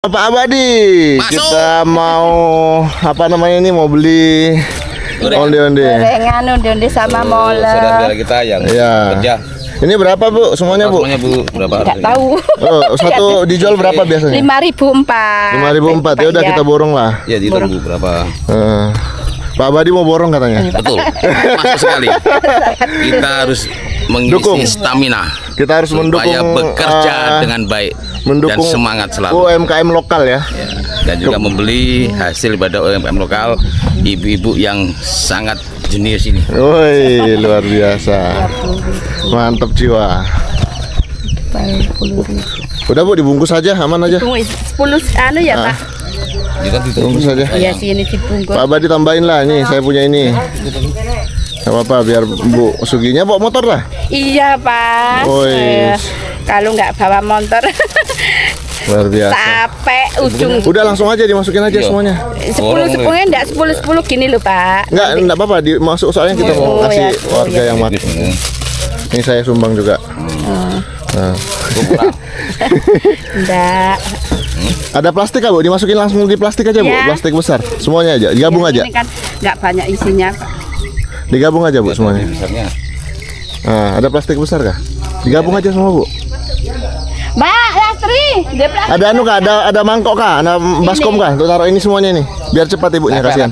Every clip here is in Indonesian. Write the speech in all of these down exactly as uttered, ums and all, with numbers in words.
Pak Abadi, masuk. Kita mau apa namanya ini mau beli onde-onde. Gorengan onde-onde sama molen. Saudara kita yang ya. Kerja. Ini berapa Bu? Semuanya Bu? Semuanya Bu, berapa? Enggak tahu. Oh, satu dijual berapa biasanya? lima ribu empat. lima ribu empat. Ya udah kita borong lah. Ya dihitung Bu berapa? Uh, Pak Abadi mau borong katanya. Betul. Masuk sekali. Kita harus mengisi Dukung. stamina. Kita harus mendukung supaya bekerja uh, dengan baik mendukung dan semangat selalu. U M K M lokal ya. ya. Dan juga Ke membeli hasil pada U M K M lokal ibu-ibu yang sangat jenius ini. Woi, luar biasa. Mantap jiwa. Udah Bu, dibungkus aja, aman aja. sepuluh anu ya, ah. Pak. Bungkus aja. Iya sih ini dibungkus. Pak Abadi tambahin lah, nih saya punya ini. Gak apa-apa, biar Bu Suginya bawa motor lah. Iya Pak. Eh, kalau nggak bawa motor luar biasa. Capek ujung. Udah langsung aja dimasukin aja semuanya. Sepuluh sepuluhnya enggak sepuluh sepuluh gini loh Pak. Enggak enggak apa-apa dimasuk soalnya kita mau oh, kasih ya, warga oh, yang ya. makan. Ini saya sumbang juga. Hmm. Nah. Enggak. Ada plastik Bu? Dimasukin langsung di plastik aja Bu, ya. Plastik besar. Semuanya aja, digabung ya, aja. Ini kan enggak banyak isinya Pak. Digabung aja Bu semuanya. Nah, ada plastik besar kah? Digabung aja semua Bu. Mbak Lastri, ada anu kah? Ada ada mangkok kah? Ada baskom kah? Untuk taruh ini semuanya nih, biar cepat ibunya kasihan.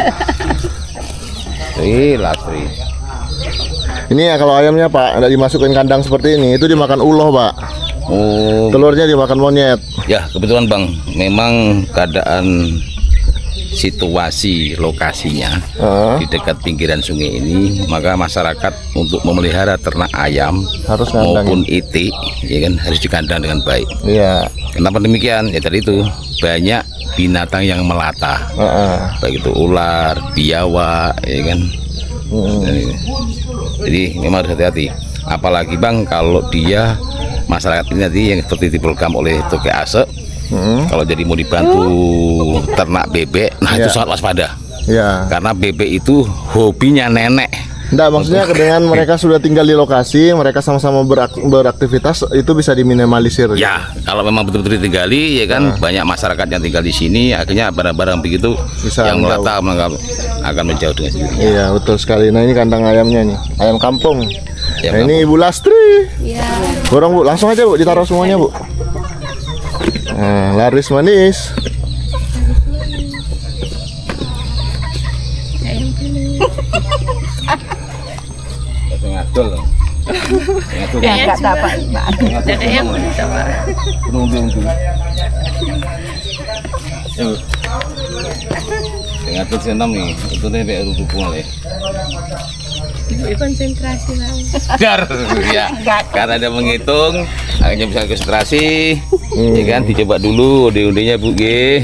Lastri, Lastri. Ini ya kalau ayamnya Pak, ada dimasukin kandang seperti ini, itu dimakan uloh Pak. Oh. Telurnya dimakan monyet. Ya kebetulan Bang, memang keadaan situasi lokasinya uh. di dekat pinggiran sungai ini, maka masyarakat untuk memelihara ternak ayam harus maupun itik ya kan harus dikandang dengan baik. Iya. Kenapa demikian? Ya tadi itu banyak binatang yang melata, uh -uh. baik itu ular, biawak, ya kan. Uh. Jadi, jadi memang harus hati-hati. Apalagi Bang kalau dia masyarakat ini tadi yang seperti diprogram oleh Toke Ase. Hmm. Kalau jadi mau dibantu ternak bebek, nah ya. Itu sangat waspada. Ya. Karena bebek itu hobinya nenek. Enggak, maksudnya dengan mereka sudah tinggal di lokasi, mereka sama-sama berak beraktivitas, itu bisa diminimalisir. Ya, gitu. Kalau memang betul-betul ditinggali, ya kan, nah. banyak masyarakat yang tinggal di sini, akhirnya barang-barang begitu bisa yang melata akan menjauh dengan sendirinya. Iya, betul sekali. Nah ini kandang ayamnya nih, ayam kampung. Ayam nah, kampung. Ini Ibu Lastri. Iya. Borong Bu, langsung aja Bu, ditaruh semuanya Bu. Nah, laris manis. Ngadol. Ngadol. Ya enggak dapat, Pak. Ada yang dapat. Nunggu-nunggu. Yo. Ngadol senam nih, itu nih kayak rukun ya. Ibu konsentrasi lah. Dar, ya. Karena ada menghitung, akhirnya bisa konsentrasi. Hmm. Ya kan, dicoba dulu onde-ondenya Bu G.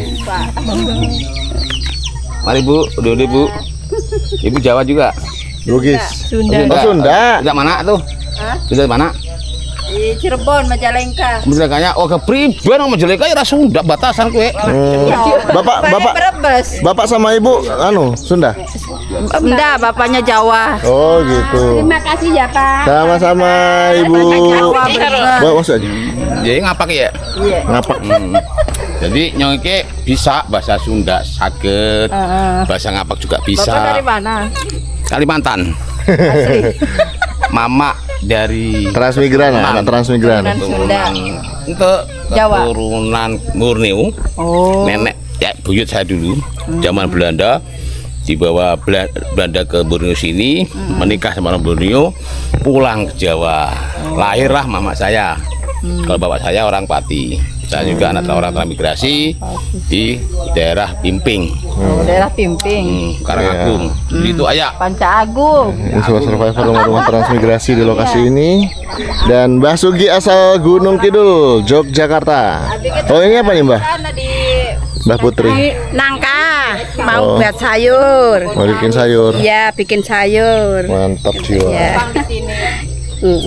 Mari Bu, onde-onde Bu. Ibu Jawa juga. Bugis. Sunda. Oh, Sunda. Sunda mana tuh? Hah? Sunda mana? Di Cirebon, Majalengka. Majalengkanya, oh ke Priben, Majalengka ya Sunda batasan kue. Hmm. Bapak, bapak, bapak sama ibu, anu Sunda. Enggak, bapaknya Jawa. Oh gitu. Terima kasih ya Pak. Sama-sama Ibu. Bawa masuk aja. Jadi ngapak ya? Iya. Ngapak. Hmm. Jadi nyongke bisa bahasa Sunda sakit, uh, uh. bahasa ngapak juga bisa. Bapak dari mana? Kalimantan. Asli. Mama dari transmigran, anak transmigran. Sunda. Untuk Jawa. Keturunan murni. Oh. Nenek ya buyut saya dulu, hmm. zaman Belanda. Dibawa Belanda ke Borneo sini, hmm. menikah sama orang Borneo, pulang ke Jawa. Oh. Lahirlah mama saya. Hmm. Kalau bapak saya orang Pati. Saya hmm. juga anak orang transmigrasi di daerah Pimping. Oh, daerah Pimping. Hmm, Karangagung. Hmm. Itu ayah. Panca Agung. Ini sebuah survivor rumah-rumah transmigrasi di lokasi ini. Dan Mbah Sugi asal Gunung Kidul, Yogyakarta. Oh ini apa nih Mbah? Mbah Putri. Nangka, mau oh. buat sayur. Mau bikin sayur. Iya, bikin sayur. Mantap jiwa. Ya. Hmm.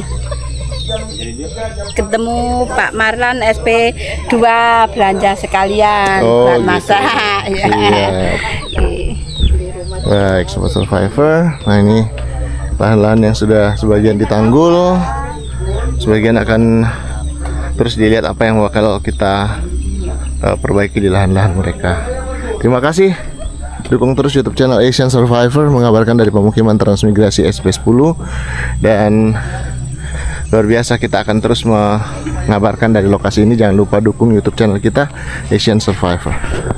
Ketemu Pak Marlan S P dua belanja sekalian oh, buat gitu. Masak. Ya. Baik, sobat survivor. Nah ini lahan-lahan yang sudah sebagian ditanggul, sebagian akan terus dilihat apa yang bakal kita uh, perbaiki di lahan-lahan mereka. Terima kasih. Dukung terus YouTube channel Asian Survivor mengabarkan dari pemukiman transmigrasi S P sepuluh, dan luar biasa kita akan terus mengabarkan dari lokasi ini. Jangan lupa dukung YouTube channel kita Asian Survivor.